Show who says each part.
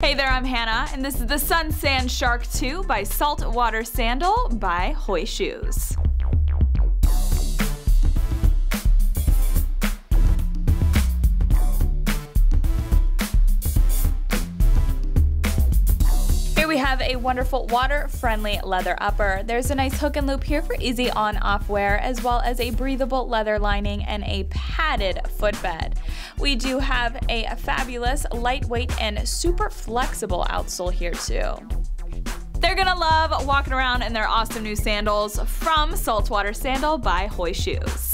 Speaker 1: Hey there, I'm Hannah, and this is the Sun Sand Shark 2 by Saltwater Sandal by Hoy Shoes. Here we have a wonderful water-friendly leather upper. There's a nice hook and loop here for easy on-off wear, as well as a breathable leather lining and a padded footbed. We do have a fabulous, lightweight, and super flexible outsole here too. They're gonna love walking around in their awesome new sandals from Saltwater Sandal by Hoy Shoes.